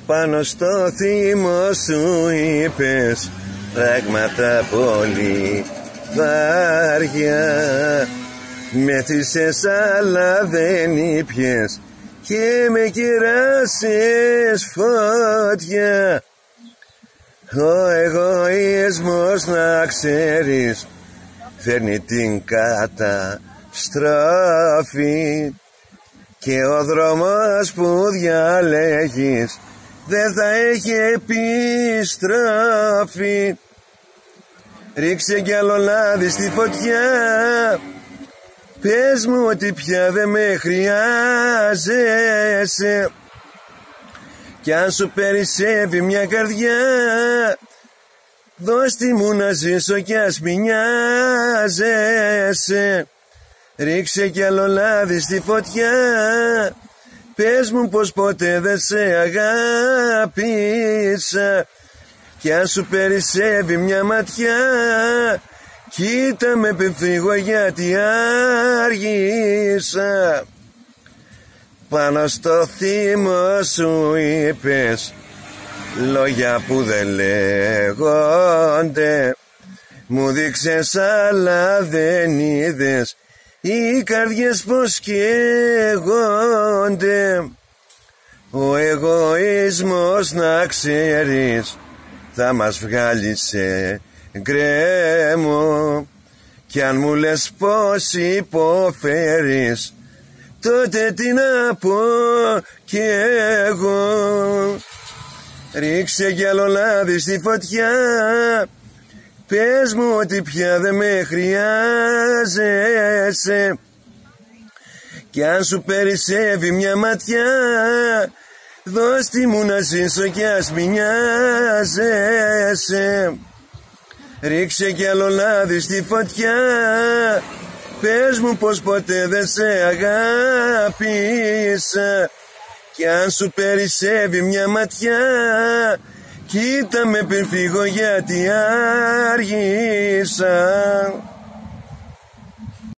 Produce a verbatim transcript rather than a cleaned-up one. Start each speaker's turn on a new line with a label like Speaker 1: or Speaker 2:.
Speaker 1: Πάνω στο θύμο σου είπες πράγματα πολύ βάρια. Μέθησες αλλά δεν ήπιες και με κεράσες φωτιά. Ο εγωισμός, να ξέρεις, φέρνει την καταστροφή και ο δρόμος που διαλέγεις δεν θα έχει επιστροφή. Ρίξε κι άλλο λάδι στη φωτιά, πες μου ότι πια δεν με χρειάζεσαι. Κι αν σου περισσεύει μια καρδιά, δώσ' τη μου να ζήσω κι ας μη νοιάζεσαι. Ρίξε κι άλλο λάδι στη φωτιά, πες μου πως ποτέ δεν σε αγάπησα. Κι αν σου περισσεύει μια ματιά, κοίτα με πριν φύγω γιατί άργησα. Πάνω στο θύμο σου είπες λόγια που δεν λέγονται. Μου δείξες αλλά δεν είδες οι καρδιές πως καίγονται. Ο εγωισμός, να ξέρεις, θα μας βγάλει σε γκρέμο. Κι αν μου λες πως υποφέρεις, τότε τι να πω κι εγώ. Ρίξε κι άλλο λάδι στη φωτιά, πες μου ότι πια δεν με χρειάζεσαι. Κι αν σου περισσεύει μια ματιά, δώσ' τη μου να ζήσω κι ας μη νοιάζεσαι. Ρίξε κι άλλο λάδι στη φωτιά, πες μου πως ποτέ δεν σε αγάπησα. Κι αν σου περισσεύει μια ματιά, κοίτα με πριν φύγω γιατί άργησα.